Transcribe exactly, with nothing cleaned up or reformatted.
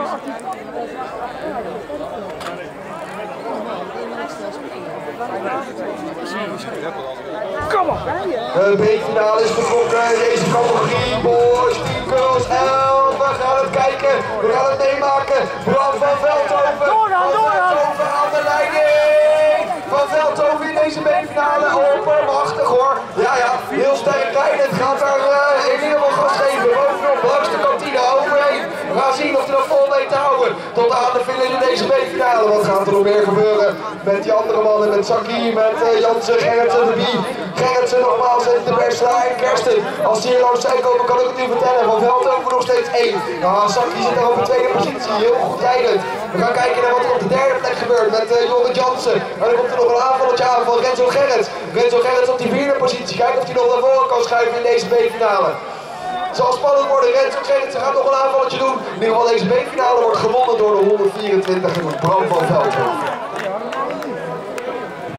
Kom op! De B-finale is betrokken in deze categorie. Boys, team girls, elf. We gaan het kijken. We gaan het meemaken. Bram van Veldhoven. Doorgaan, doorgaan. Van Veldhoven aan de leiding. Van Veldhoven in deze B-finale. Oppermachtig hoor. Ja, ja. Heel sterk rijden. Het gaat daar uh, in ieder geval gas geven. Bovenop langs de kantine overheen. We gaan zien of hij dat vol weet te houden. Tot aan de finish in deze B-finale. Wat gaat er nog meer gebeuren met die andere mannen? Met Saki, met uh, Jansen, Gerritsen, de Bie. Gerritsen nogmaals in de beste lijn. Kersten, als die hier langs zijn komen, kan ik het u vertellen. Van Veldhoven nog steeds één. Nou, Saki zit daar op de tweede positie. Heel goed rijdend. We gaan kijken naar wat er op de derde plek gebeurt met uh, Jorrit Jansen. En dan komt er nog een aanvalletje aan van Renzo Gerrits. Renzo Gerrits op die vierde positie. Kijken of hij nog naar voren kan schuiven in deze B-finale. Het zal spannend worden. Renzo Gerrits gaat nog een aanvalletje doen. In ieder geval deze B-finale wordt gewonnen door de honderdvierentwintig en Bram van Veldhoven.